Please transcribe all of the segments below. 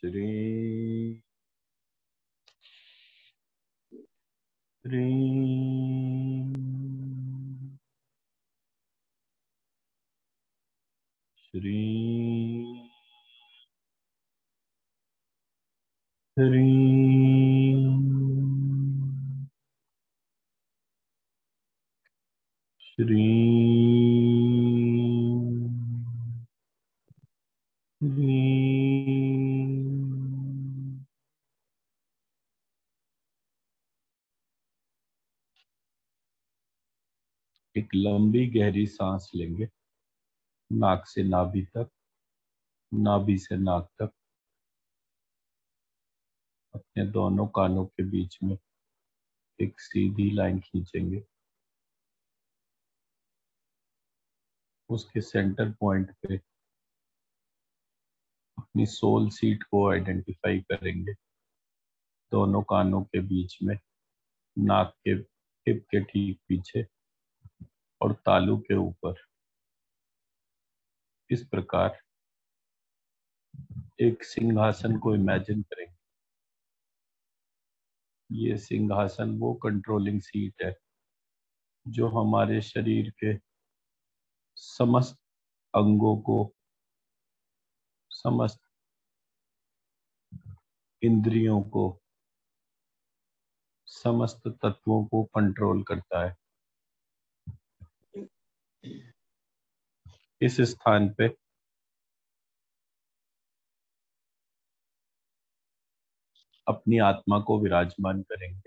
श्री ह्रीं श्री ह्रीं श्री ह्रीं। एक लंबी गहरी सांस लेंगे, नाक से नाभि तक, नाभि से नाक तक। अपने दोनों कानों के बीच में एक सीधी लाइन खींचेंगे। उसके सेंटर पॉइंट पे अपनी सोल सीट को आइडेंटिफाई करेंगे। दोनों कानों के बीच में, नाक के टिप के ठीक पीछे और तालू के ऊपर। इस प्रकार एक सिंहासन को इमेजिन करेंगे। ये सिंहासन वो कंट्रोलिंग सीट है जो हमारे शरीर के समस्त अंगों को, समस्त इंद्रियों को, समस्त तत्वों को कंट्रोल करता है। इस स्थान पे अपनी आत्मा को विराजमान करेंगे।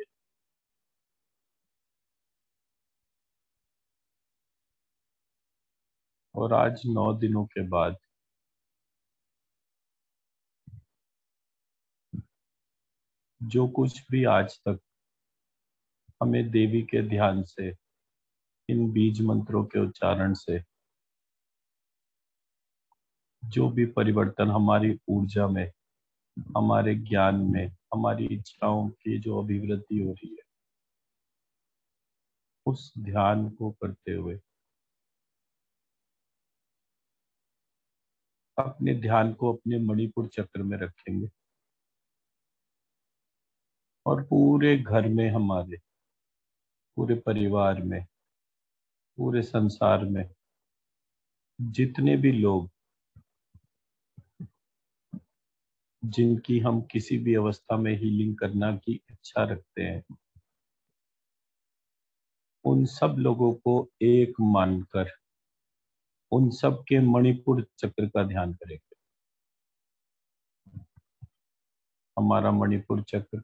और आज 9 दिनों के बाद जो कुछ भी आज तक हमें देवी के ध्यान से, इन बीज मंत्रों के उच्चारण से जो भी परिवर्तन हमारी ऊर्जा में, हमारे ज्ञान में, हमारी इच्छाओं की जो अभिवृद्धि हो रही है, उस ध्यान को करते हुए अपने ध्यान को अपने मणिपुर चक्र में रखेंगे। और पूरे घर में, हमारे पूरे परिवार में, पूरे संसार में जितने भी लोग, जिनकी हम किसी भी अवस्था में हीलिंग करना की इच्छा रखते हैं, उन सब लोगों को एक मानकर उन सब के मणिपुर चक्र का ध्यान करेंगे। हमारा मणिपुर चक्र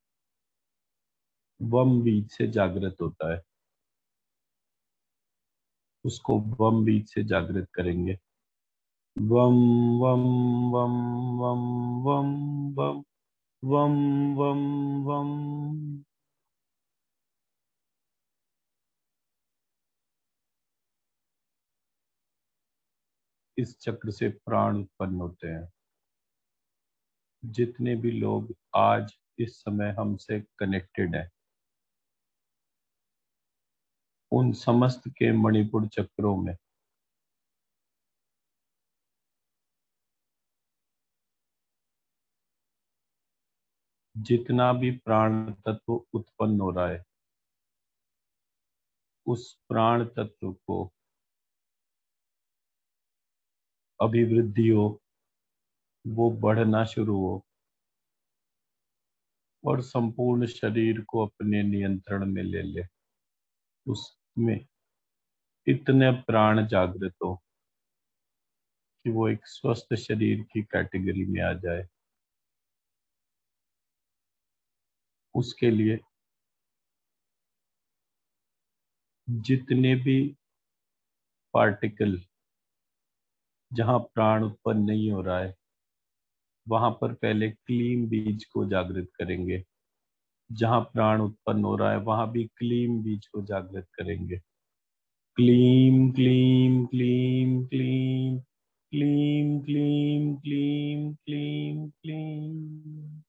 वम बीज से जागृत होता है। उसको वम बीज से जागृत करेंगे। वम वम वम वम वम वम वम वम वम। इस चक्र से प्राण उत्पन्न होते हैं। जितने भी लोग आज इस समय हमसे कनेक्टेड हैं, उन समस्त के मणिपुर चक्रों में जितना भी प्राण तत्व उत्पन्न हो रहा है, उस प्राण तत्व को अभिवृद्धि हो, वो बढ़ना शुरू हो और संपूर्ण शरीर को अपने नियंत्रण में ले ले। उसमें इतने प्राण जागृत हो कि वो एक स्वस्थ शरीर की कैटेगरी में आ जाए। उसके लिए जितने भी पार्टिकल जहां प्राण उत्पन्न नहीं हो रहा है, वहां पर पहले क्लीम बीज को जागृत करेंगे। जहां प्राण उत्पन्न हो रहा है, वहां भी क्लीम बीज को जागृत करेंगे। क्लीम क्लीम क्लीम क्लीम क्लीम क्लीम क्लीम क्लीम क्लीम।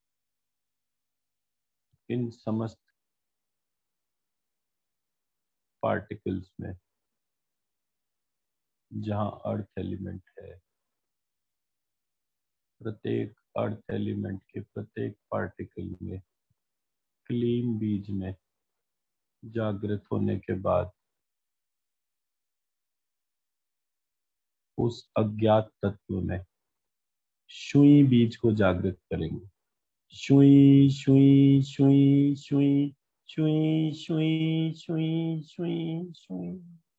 इन समस्त पार्टिकल्स में, जहां अर्थ एलिमेंट है, प्रत्येक अर्थ एलिमेंट के प्रत्येक पार्टिकल में क्लीन बीज में जागृत होने के बाद उस अज्ञात तत्व में शुई बीज को जागृत करेंगे। शुई शुई शुई शुई शुई शुई शुई शुई शुई।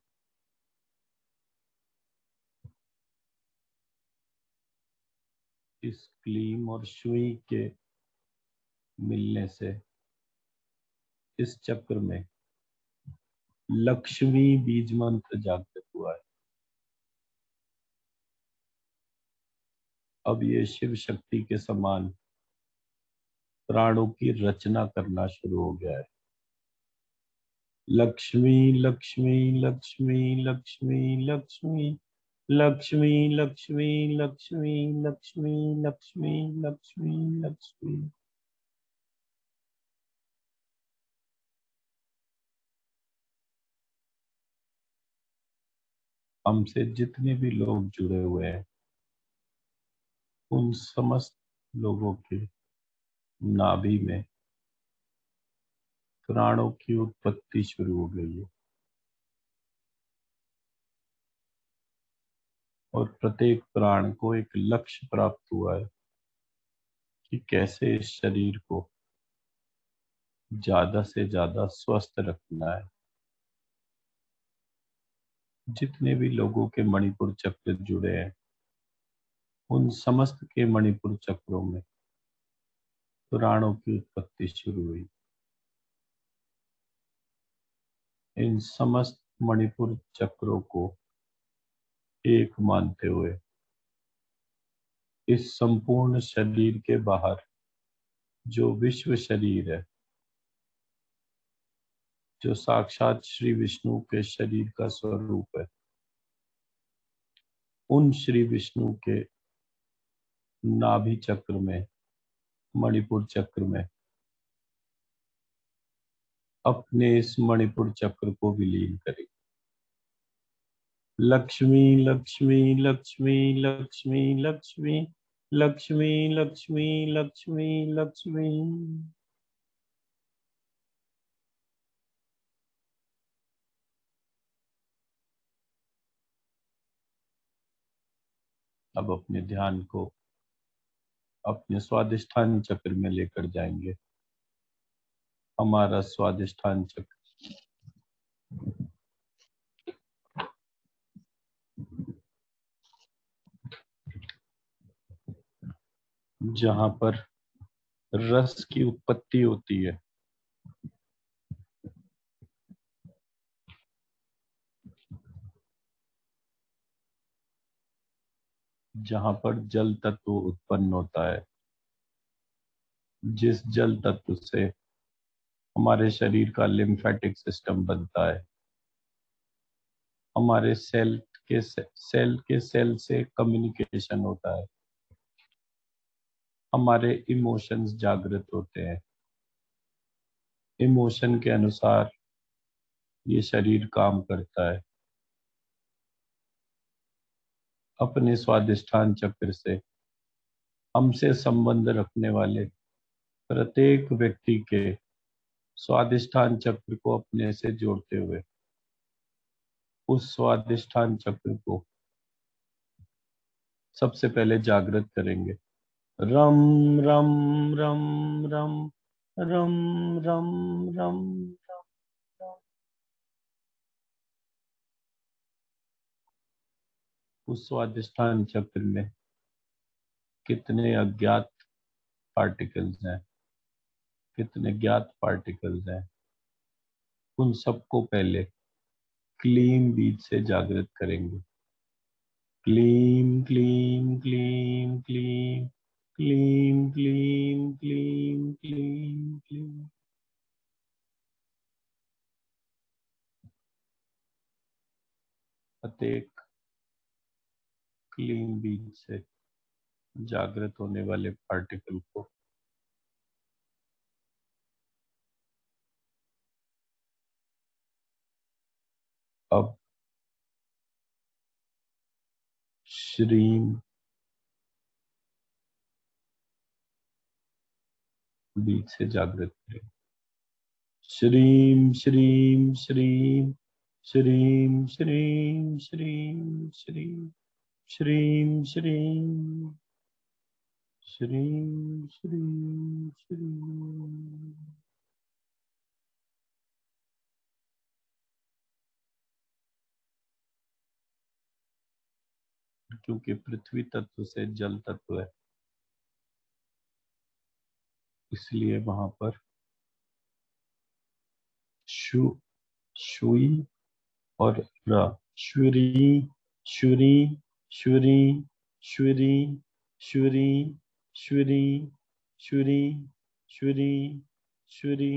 इस क्लीम और शुई के मिलने से इस चक्र में लक्ष्मी बीज मंत्र जागृत हुआ है। अब ये शिव शक्ति के समान प्राणों की रचना करना शुरू हो गया है। लक्ष्मी लक्ष्मी लक्ष्मी लक्ष्मी लक्ष्मी लक्ष्मी लक्ष्मी लक्ष्मी लक्ष्मी लक्ष्मी लक्ष्मी लक्ष्मी। हमसे जितने भी लोग जुड़े हुए हैं उन समस्त लोगों के नाभि में प्राणों की उत्पत्ति शुरू हो गई है और प्रत्येक प्राण को एक लक्ष्य प्राप्त हुआ है कि कैसे इस शरीर को ज्यादा से ज्यादा स्वस्थ रखना है। जितने भी लोगों के मणिपुर चक्र जुड़े हैं उन समस्त के मणिपुर चक्रों में प्राणों की उत्पत्ति शुरू हुई। इन समस्त मणिपुर चक्रों को एक मानते हुए इस संपूर्ण शरीर के बाहर जो विश्व शरीर है, जो साक्षात श्री विष्णु के शरीर का स्वरूप है, उन श्री विष्णु के नाभि चक्र में, मणिपुर चक्र में अपने इस मणिपुर चक्र को विलीन करें। लक्ष्मी लक्ष्मी लक्ष्मी लक्ष्मी लक्ष्मी लक्ष्मी लक्ष्मी लक्ष्मी लक्ष्मी। अब अपने ध्यान को अपने स्वादिष्ठान चक्र में लेकर जाएंगे। हमारा स्वादिष्ठान चक्र जहां पर रस की उत्पत्ति होती है, जहां पर जल तत्व उत्पन्न होता है, जिस जल तत्व से हमारे शरीर का लिम्फेटिक सिस्टम बनता है, हमारे सेल से कम्युनिकेशन होता है, हमारे इमोशंस जागृत होते हैं, इमोशन के अनुसार ये शरीर काम करता है। अपने स्वादिष्ठान चक्र से हमसे संबंध रखने वाले प्रत्येक व्यक्ति के स्वादिष्ठान चक्र को अपने से जोड़ते हुए उस स्वादिष्ठान चक्र को सबसे पहले जागृत करेंगे। रम रम रम रम रम रम रम रम। उस स्वादिष्ठान चक्र में कितने अज्ञात पार्टिकल्स हैं, कितने ज्ञात पार्टिकल्स हैं, उन सबको पहले क्लीम बीज से जागृत करेंगे। क्लीम क्लीम क्लीम क्लीम क्लीम क्लीम क्लीम क्लीम क्लीम। प्रत्येक क्लीम बीज से जागृत होने वाले पार्टिकल को श्रीम बीज से जागृत करें। श्रीम श्रीम श्रीम श्रीम श्रीम श्रीम श्रीम श्रीम श्रीम श्रीम श्रीम श्रीम। क्योंकि पृथ्वी तत्व से जल तत्व है, इसलिए वहां पर शु शुई और र। श्वरी श्वरी श्वरी श्वरी श्वरी श्वरी श्वरी श्वरी श्वरी।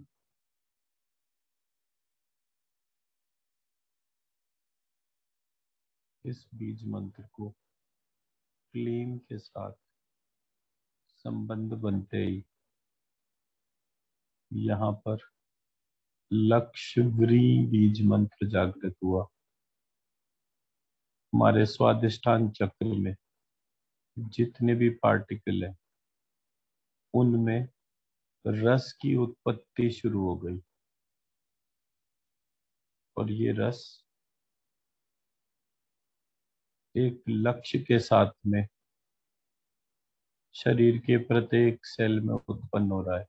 इस बीज मंत्र को क्लीम के साथ संबंध बनते ही यहाँ पर लक्षव्री बीज मंत्र जागृत हुआ। हमारे स्वादिष्ठान चक्र में जितने भी पार्टिकल हैं उनमें रस की उत्पत्ति शुरू हो गई, और ये रस एक लक्ष्य के साथ में शरीर के प्रत्येक सेल में उत्पन्न हो रहा है।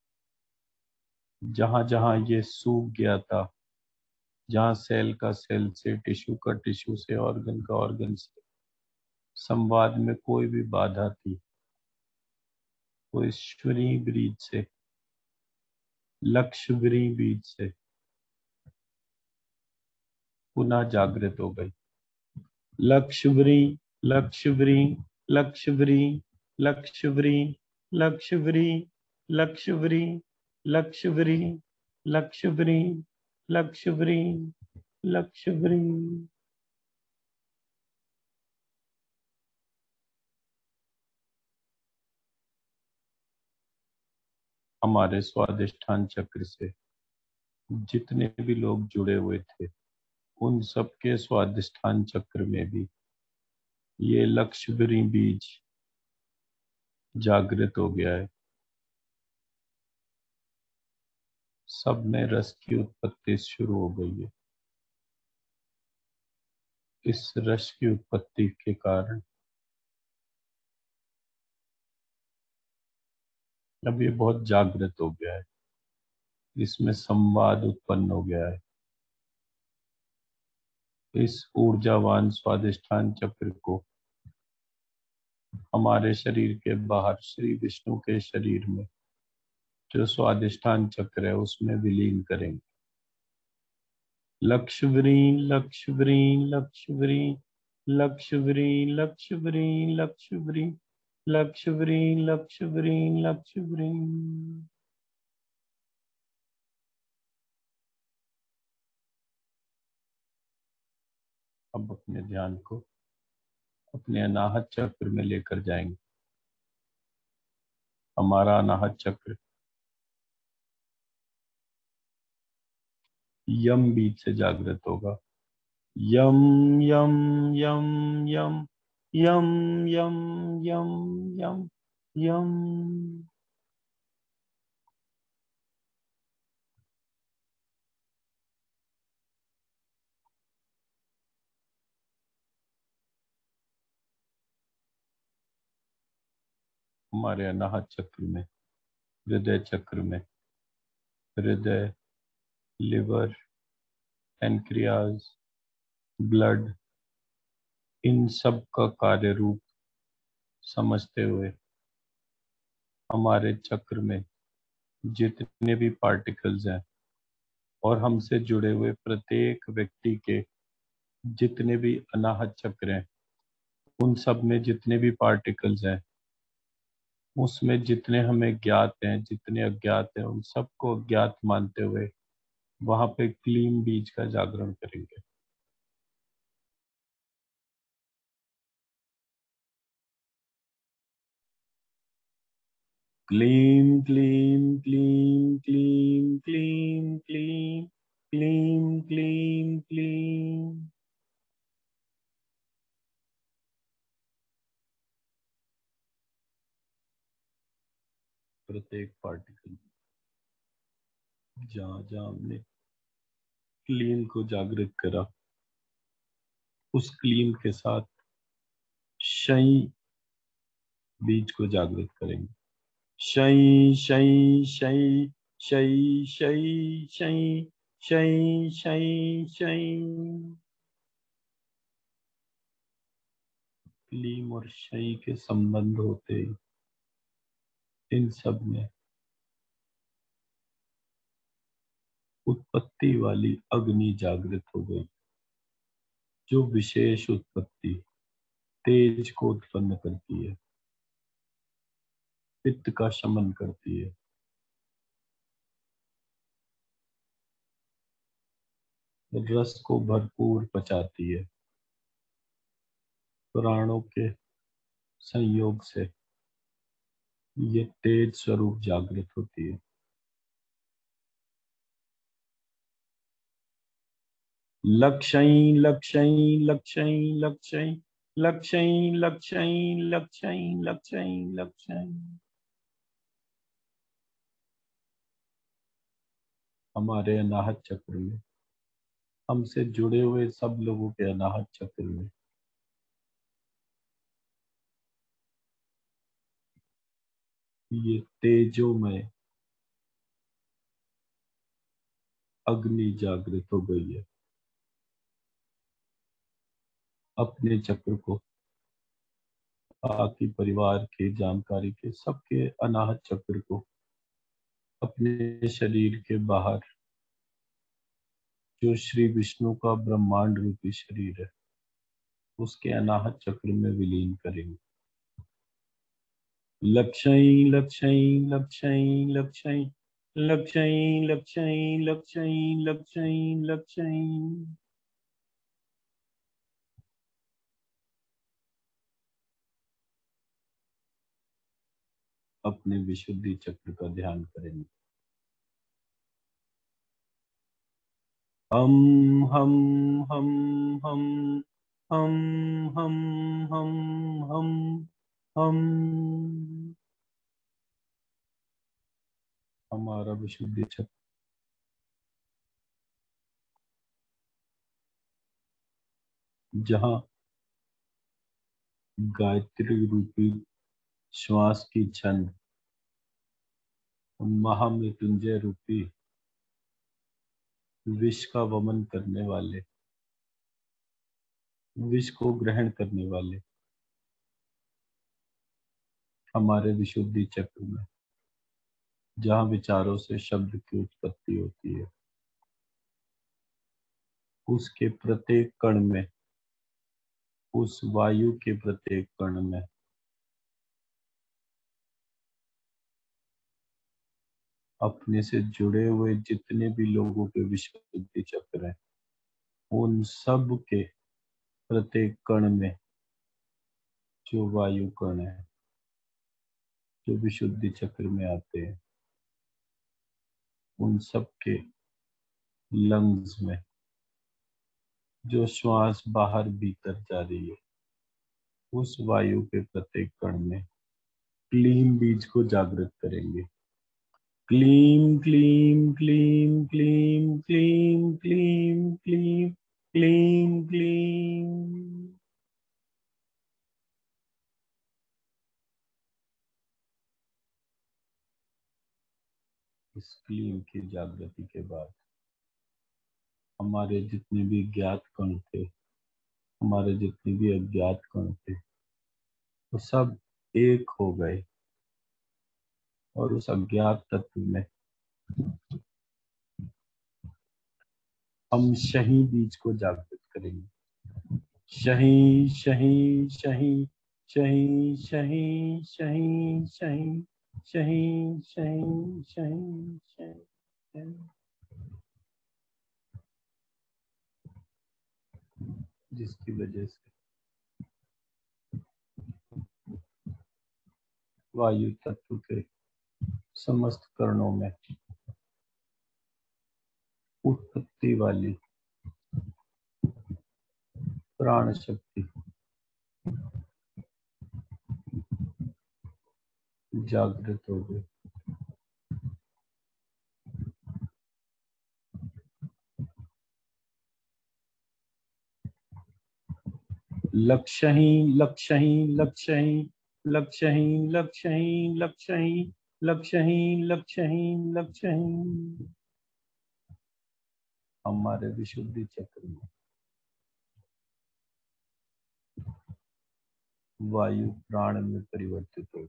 जहां जहां ये सूख गया था, जहां सेल का सेल से, टिश्यू का टिश्यू से, ऑर्गन का ऑर्गन से संवाद में कोई भी बाधा थी, वो ईश्वरीय बीज से, लक्ष्यवरी बीज से पुनः जागृत हो गई। लक्ष्यवरी लक्ष्यवरी लक्ष्यवरी लक्ष्यवरी लक्ष्यवरी लक्ष्यवरी लक्ष्यवरी लक्ष्यवरी लक्ष्यवरी लक्ष्यवरी। हमारे स्वादिष्ठान चक्र से जितने भी लोग जुड़े हुए थे, उन सबके स्वादिष्ठान चक्र में भी ये लक्ष्यवरी बीज जागृत हो गया है। सब में रस की उत्पत्ति शुरू हो गई है। इस रस की उत्पत्ति के कारण अब ये बहुत जागृत हो गया है, इसमें संवाद उत्पन्न हो गया है। इस ऊर्जावान स्वादिष्ठान चक्र को हमारे शरीर के बाहर श्री विष्णु के शरीर में जो स्वादिष्ठान चक्र है उसमें विलीन करेंगे। लक्ष्यवरी लक्ष्यवरी लक्ष्यवरी लक्ष्यवरी लक्ष्यवरी लक्ष्यवरी लक्ष्यवरी लक्ष्यवरी लक्ष्यवरी। अब अपने ध्यान को अपने अनाहत चक्र में लेकर जाएंगे। हमारा अनाहत चक्र यम बीज से जागृत होगा। यम यम यम यम यम यम यम यम यम। हमारे अनाहत चक्र में, हृदय चक्र में, हृदय, लिवर, पैनक्रियाज, ब्लड, इन सब का कार्य रूप समझते हुए हमारे चक्र में जितने भी पार्टिकल्स हैं और हमसे जुड़े हुए प्रत्येक व्यक्ति के जितने भी अनाहत चक्र हैं, उन सब में जितने भी पार्टिकल्स हैं, उसमें जितने हमें ज्ञात हैं, जितने अज्ञात हैं, उन सबको अज्ञात मानते हुए वहां पे क्लीन बीज का जागरण करेंगे। क्लीम क्लीम क्लीम क्लीम क्लीम क्लीम क्लीम क्लीम क्लीम। प्रत्येक पार्टिकल, जहां जहां हमने क्लीन को जागृत करा, उस क्लीन के साथ शई बीज को जागृत करेंगे। शई शई शई शई शई शई शई शई शई। क्लीम और शई के संबंध होते ही इन सब में उत्पत्ति वाली अग्नि जागृत हो गई, जो विशेष उत्पत्ति तेज को उत्पन्न करती है, पित्त का शमन करती है, रस को भरपूर पचाती है, प्राणों के संयोग से ये तेज स्वरूप जागृत होती है। लक्षई लक्षई लक्षई लक्षई लक्षई लक्षई लक्षई लक्षई लक्षई। हमारे अनाहत चक्र में, हमसे जुड़े हुए सब लोगों के अनाहत चक्र में ये तेजोमय अग्नि जागृत हो गई है। अपने चक्र को, बाकी परिवार के, जानकारी के, सबके अनाहत चक्र को अपने शरीर के बाहर, जो श्री विष्णु का ब्रह्मांड रूपी शरीर है, उसके अनाहत चक्र में विलीन करेंगे। लक्षई लक्षई लक्षई लक्षई लक्षई लक्षई लक्षई लक्षई लक्षई। अपने विशुद्धि चक्र का ध्यान करेंगे। हम हम हम हम हम हम हम हम हमारा विशुद्धि चक्र जहाँ गायत्री रूपी श्वास की छंद, महामृत्युंजय रूपी विष का वमन करने वाले, विष को ग्रहण करने वाले हमारे विशुद्धि चक्र में, जहाँ विचारों से शब्द की उत्पत्ति होती है, उसके प्रत्येक कण में, उस वायु के प्रत्येक कण में अपने से जुड़े हुए जितने भी लोगों के विशुद्धि चक्र हैं, उन सब के प्रत्येक कण में जो वायु कण है, जो विशुद्धि चक्र में आते हैं, उन सब के लंग्स में जो श्वास बाहर भीतर जा रही है, उस वायु के प्रत्येक कण में क्लीम बीज को जागृत करेंगे। क्लीम क्लीम क्लीम क्लीम क्लीम क्लीम क्लीम क्लीम क्लीम। इस क्लीम की जागृति के बाद हमारे जितने भी ज्ञात कण थे, हमारे जितने भी अज्ञात कण थे, वो सब एक हो गए और उस अज्ञात तत्व में हम शही बीज को जागृत करेंगे। शही शही शही शही शही शही शही शही शही शही शही। जिसकी वजह से वायु तत्व के समस्त कणों में उत्पत्ति वाली प्राण शक्ति जागृत हो गई। लक्ष्य ही लक्ष्य ही लक्ष्य ही लक्ष्य ही लक्ष्य ही लक्ष्य ही लक्ष्य ही लक्ष्य ही लक्ष्य ही। हमारे विशुद्धि चक्र में वायु प्राण में परिवर्तित हो,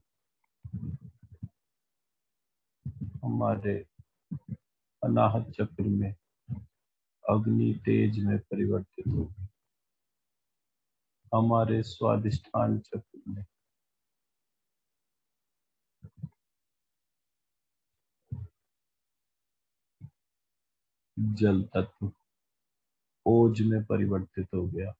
हमारे अनाहत चक्र में अग्नि तेज में परिवर्तित हो, हमारे स्वादिष्ठान चक्र में जल तत्व ओज में परिवर्तित हो गया,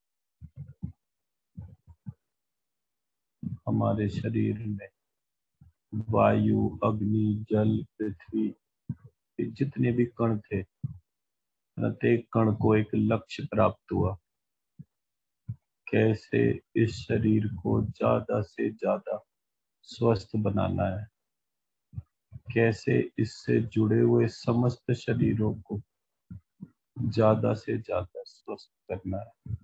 हमारे शरीर में वायु अग्नि जल पृथ्वी के जितने भी कण थे, प्रत्येक कण को एक लक्ष्य प्राप्त हुआ। कैसे इस शरीर को ज्यादा से ज्यादा स्वस्थ बनाना है, कैसे इससे जुड़े हुए समस्त शरीरों को ज्यादा से ज्यादा स्वस्थ करना है।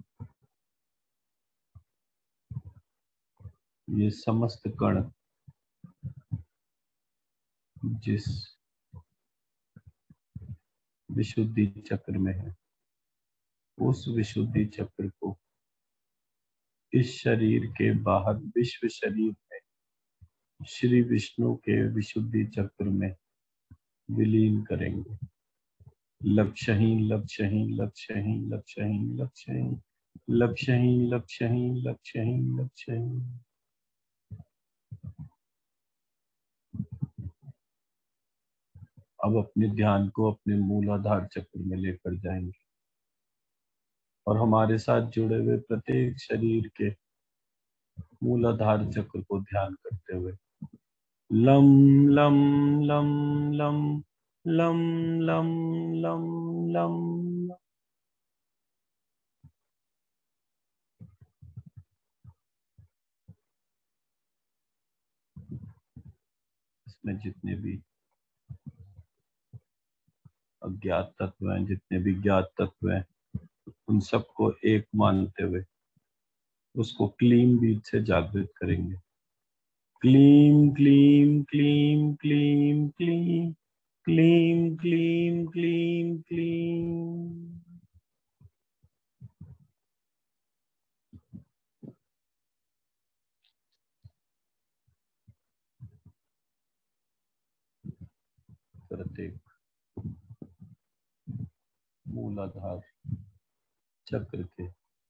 ये समस्त कण जिस विशुद्धि चक्र में है, उस विशुद्धि चक्र को इस शरीर के बाहर विश्व शरीर में श्री विष्णु के विशुद्धि चक्र में विलीन करेंगे। लक्ष्य ही लक्ष्य ही लक्ष्य ही लक्ष्य ही लक्ष्य ही लक्ष्य ही लक्ष्य ही लक्ष्य ही लक्ष्य ही। अब अपने ध्यान को अपने मूलाधार चक्र में लेकर जाएंगे और हमारे साथ जुड़े हुए प्रत्येक शरीर के मूलाधार चक्र को ध्यान करते हुए लम लम लम लम लम लम लम लम। इसमें जितने भी अज्ञात तत्व हैं, जितने भी ज्ञात तत्व हैं, उन सबको एक मानते हुए उसको क्लीन बीज से जागृत करेंगे। क्लीम क्लीम क्लीम क्लीम क्लीम क्लीम क्लीम क्लीम क्लीम। प्रत्येक मूलाधार चक्र के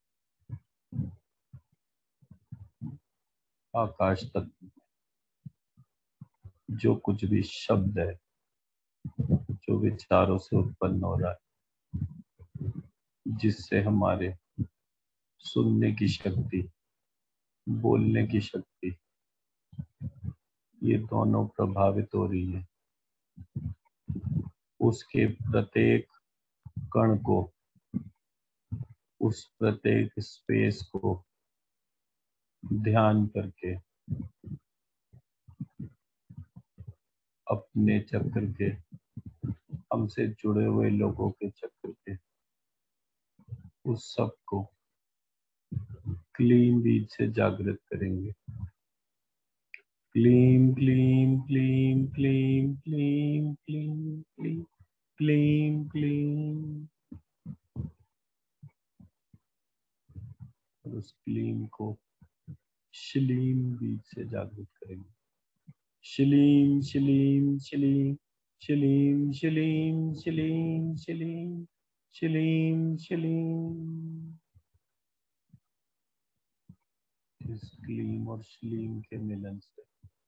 आकाश तत्व जो कुछ भी शब्द है, जो विचारों से उत्पन्न हो रहा है, जिससे हमारे सुनने की शक्ति, बोलने की शक्ति, ये दोनों प्रभावित हो रही है, उसके प्रत्येक कण को, उस प्रत्येक स्पेस को ध्यान करके अपने चक्र के, हमसे जुड़े हुए लोगों के चक्र के, उस सब को क्लीन बीज से जागृत करेंगे। क्लीम क्लीम क्लीम क्लीम क्लीम क्लीम क्लीम क्लीम क्लीम। और उस क्लीम को श्लीम बीज से जागृत करेंगे। श्लीम श्लीम श्लीम श्लीम श्लीम श्लीम श्लीम श्लीम श्लीम। इस क्लीम और श्लीम के मिलन से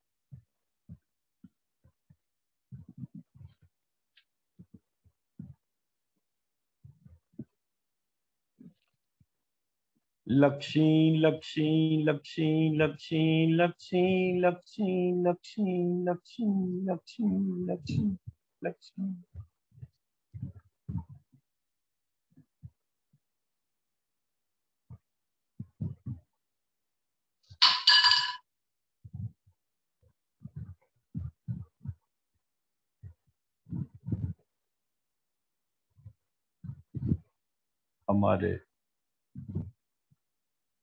लक्ष्मी लक्ष्मी लक्ष्मी लक्ष्मी लक्ष्मी लक्ष्मी लक्ष्मी लक्ष्मी लक्ष्मी लक्ष्मी लक्ष्मी। हमारे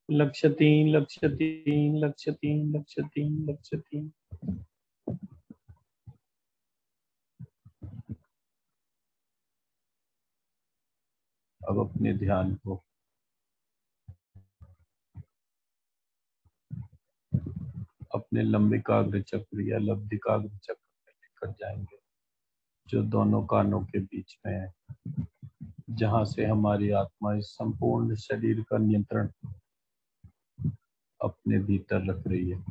लक्ष्य 3, लक्ष्य 3, लक्ष्य 3, लक्ष्य 3, लक्ष्य 3। अब अपने ध्यान को अपने लंबिकाग्र चक्र या लब्धिकाग्र चक्र में लेकर जाएंगे, जो दोनों कानों के बीच में है, जहां से हमारी आत्मा इस संपूर्ण शरीर का नियंत्रण अपने भीतर रख रही है।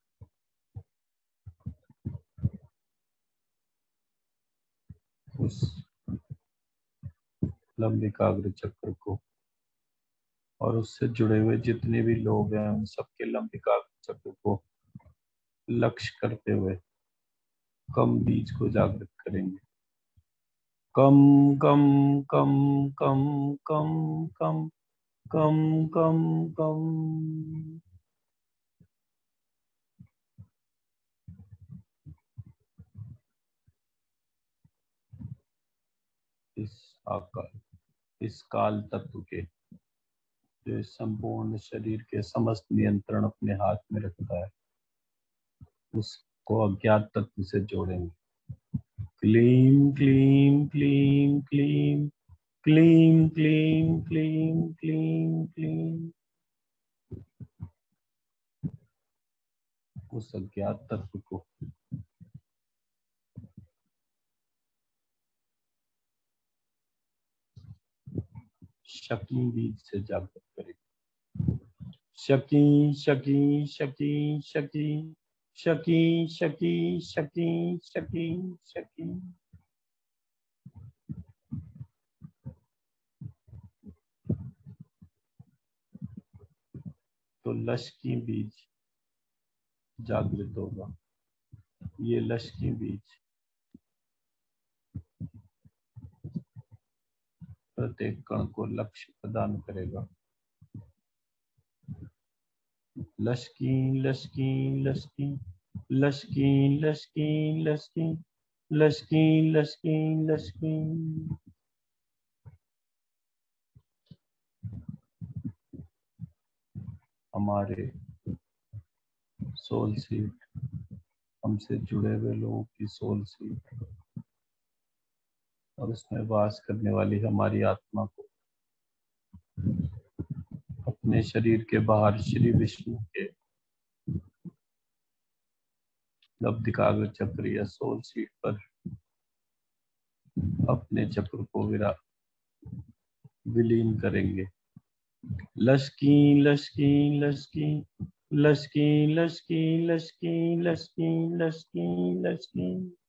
उस लंबिकाग्र चक्र को और उससे जुड़े हुए जितने भी लोग हैं उन सबके लंबिकाग्र चक्र को लक्ष्य करते हुए कम बीज को जागृत करेंगे। कम कम कम कम कम कम कम कम कम। इस आकार इस काल तत्व के जो इस संपूर्ण शरीर के समस्त नियंत्रण अपने हाथ में रखता है, उसको अज्ञात तत्व से जोड़ेंगे। क्लीम क्लीम क्लीम क्लीम क्लीम क्लीम क्लीम क्लीम क्लीम। उस अज्ञात तत्व को शकी बीज से जागृत करें। शकी शकी शकी शकी शकी शकी शकी शकी शकी। तो लश्की बीज जागृत होगा। ये लश्की बीज प्रत्येक कण को लक्ष्य प्रदान करेगा। लश्की लश्की लश्की लश्की लश्की लश्की लश्की लश्की लश्की। हमारे सोल सीट, हमसे जुड़े हुए लोगों की सोल सीट और उसमें वास करने वाली हमारी आत्मा को अपने शरीर के बाहर श्री विष्णु के लब्धिकाग्र चक्र या सोल सीट पर अपने चक्र को विलीन करेंगे। लश्की लश्की लश्की लश्की लश्की लश्की लश्की लश्की लश्की।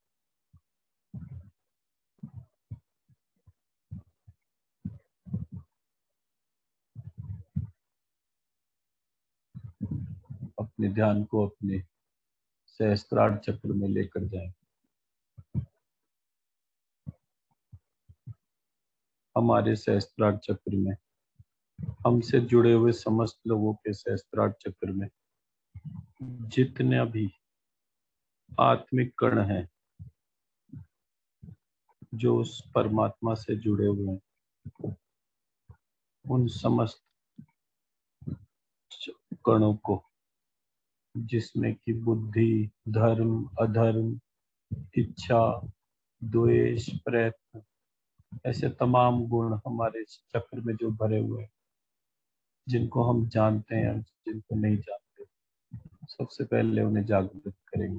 अपने ध्यान को अपने सहस्त्रार चक्र में लेकर जाएं। हमारे सहस्त्रार चक्र में हमसे जुड़े हुए समस्त लोगों के सहस्त्रार चक्र में जितने भी आत्मिक कण हैं जो उस परमात्मा से जुड़े हुए हैं, उन समस्त कणों को, जिसमें कि बुद्धि, धर्म, अधर्म, इच्छा, द्वेष, प्रयत्न, ऐसे तमाम गुण हमारे चक्र में जो भरे हुए हैं, जिनको हम जानते हैं जिनको नहीं जानते, सबसे पहले उन्हें जागृत करेंगे।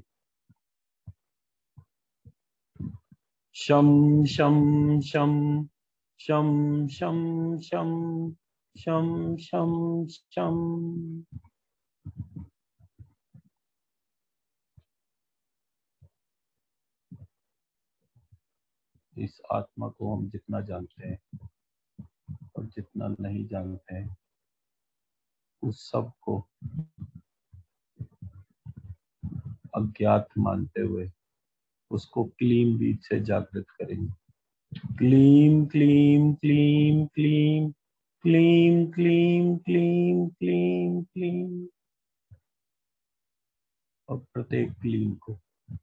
शम शम शम शम शम शम शम शम शम। इस आत्मा को हम जितना जानते हैं और जितना नहीं जानते हैं, उस सब को अज्ञात मानते हुए उसको क्लीम बीज से जागृत करेंगे। क्लीम क्लीम क्लीम क्लीम क्लीम क्लीम क्लीम क्लीम क्लीम। और प्रत्येक क्लीम को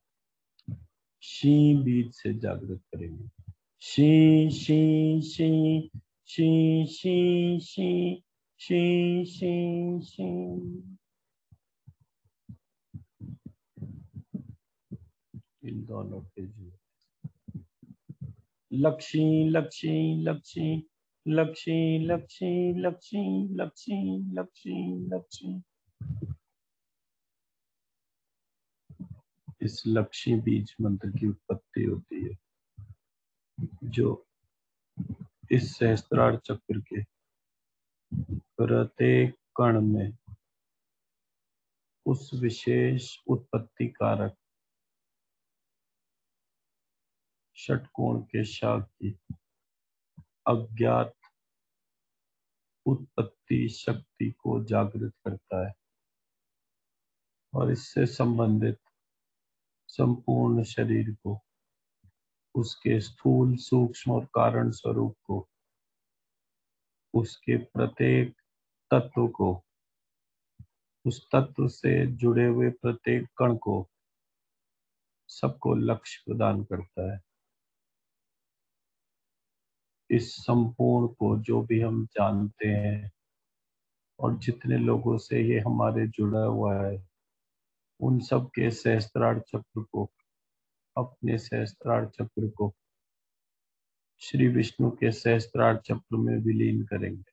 शी बीज से जागृत करेंगे। शी शी शी शी शी शी शी शी शी। इन दोनों के जो लक्ष्मी लक्ष्मी लक्ष्मी लक्ष्मी लक्ष्मी लक्ष्मी लक्ष्मी लक्ष्मी लक्ष्मी। इस लक्ष्मी बीज मंत्र की उत्पत्ति होती है, जो इस सहस्त्रार चक्र के प्रत्येक कण में उस विशेष उत्पत्ति कारक षटकोण के शाख की अज्ञात उत्पत्ति शक्ति को जागृत करता है और इससे संबंधित संपूर्ण शरीर को, उसके स्थूल सूक्ष्म और कारण स्वरूप को, उसके प्रत्येक तत्व को, उस तत्व से जुड़े हुए प्रत्येक कण को, सबको लक्ष्य प्रदान करता है। इस संपूर्ण को जो भी हम जानते हैं और जितने लोगों से ये हमारे जुड़ा हुआ है, उन सब के सहस्त्रार चक्र को, अपने सहस्त्रार चक्र को श्री विष्णु के सहस्त्रार चक्र में विलीन करेंगे।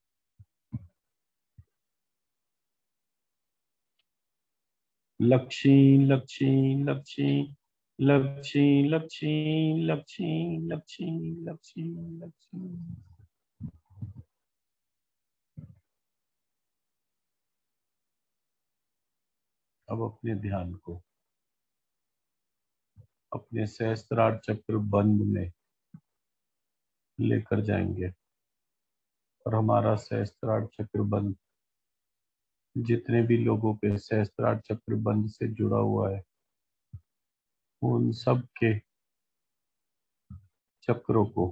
लक्ष्मी लक्ष्मी लक्ष्मी लक्ष्मी लक्ष्मी लक्ष्मी लक्ष्मी लक्ष्मी लक्ष्मी। अब अपने ध्यान को अपने सहस्त्रार चक्र बंद में लेकर जाएंगे और हमारा सहस्त्रार चक्र बंद जितने भी लोगों के सहस्त्रार चक्र बंद से जुड़ा हुआ है, उन सब के चक्रों को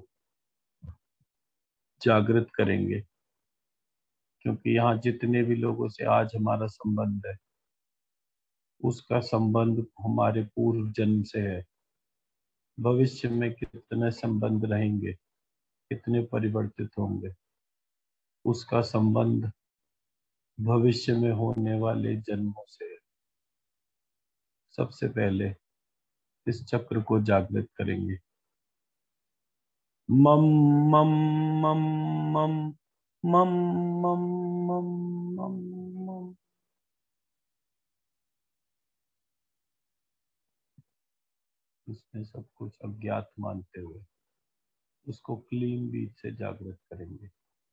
जागृत करेंगे, क्योंकि यहाँ जितने भी लोगों से आज हमारा संबंध है, उसका संबंध हमारे पूर्व जन्म से है। भविष्य में कितने संबंध रहेंगे, कितने परिवर्तित होंगे, उसका संबंध भविष्य में होने वाले जन्मों से है। सबसे पहले इस चक्र को जागृत करेंगे। मम मम मम मम मम मम मम मम मम। इसमें सब कुछ अज्ञात मानते हुए उसको क्लीन बीज से जागृत करेंगे।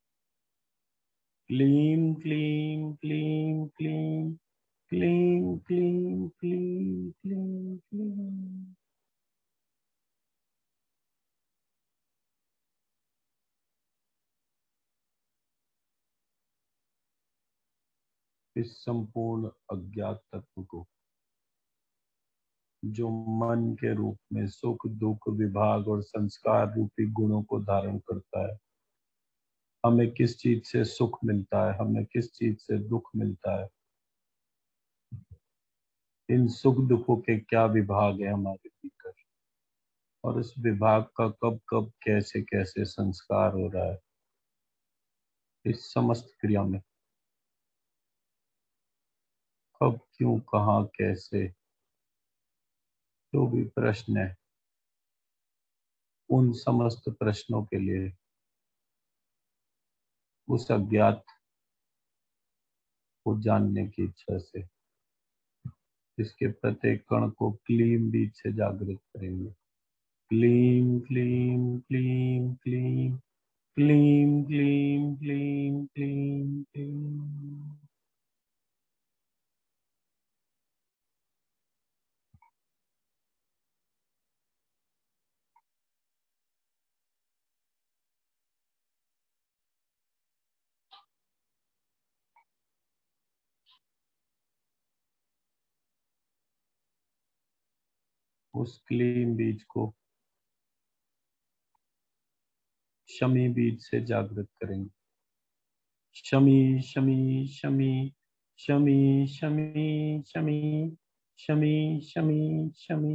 क्लीम क्लीम क्लीम क्लीम क्लीम क्लीम क्लीम क्लीम क्लीम। इस संपूर्ण अज्ञात तत्व को, जो मन के रूप में सुख दुख विभाग और संस्कार रूपी गुणों को धारण करता है, हमें किस चीज से सुख मिलता है, हमें किस चीज से दुख मिलता है, इन सुख दुखों के क्या विभाग है हमारे भीतर, और उस विभाग का कब कब कैसे कैसे संस्कार हो रहा है, इस समस्त क्रिया में कब क्यों कहाँ कैसे जो भी प्रश्न है, उन समस्त प्रश्नों के लिए उस अज्ञात को जानने की इच्छा से इसके प्रत्येक कण को क्लीम बीज से जागृत करेंगे। क्लीम क्लीम क्लीम क्लीम क्लीम क्लीम क्लीम क्लीम क्लीम। उस क्लीम बीज को शमी बीज से जागृत करेंगे। शमी शमी शमी शमी शमी शमी शमी शमी शमी।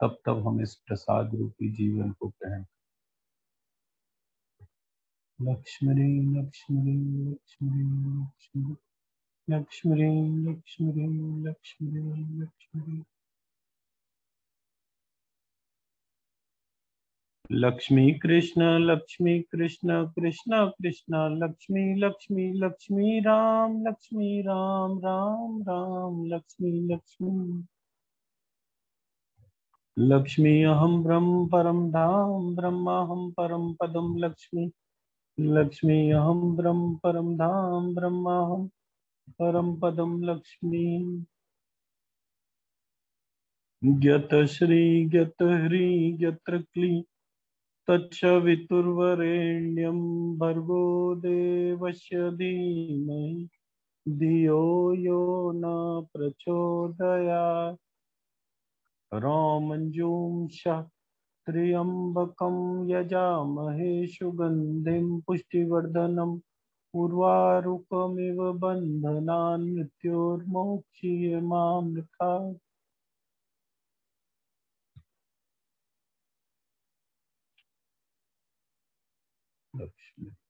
तब तब हम इस प्रसाद रूपी जीवन को ग्रहण। लक्ष्मी लक्ष्मी लक्ष्मी लक्ष्मी लक्ष्मी लक्ष्मी लक्ष्मी लक्ष्मी लक्ष्मी कृष्ण कृष्ण कृष्ण लक्ष्मी लक्ष्मी लक्ष्मी राम राम राम लक्ष्मी लक्ष्मी लक्ष्मी अहम ब्रह्म परम धाम ब्रह्माहम परम पदम लक्ष्मी लक्ष्मी अहम ब्रह्म परम धाम ब्रह्माहम परम पदम लक्ष्मी ज्ञत श्री ज्ञत ह्री ज्ञत्र क्ली तत्सवितुर्वरेण्यं भर्गो देवस्य धीमहि धियो यो न प्रचोदयात् रौमञ्जूं त्र्यम्बकं यजामहे सुगन्धिं पुष्टिवर्धनम् उर्वारुकमिव बन्धनान् मृत्योर्मोक्षीयमामृतात् लक्ष्मी।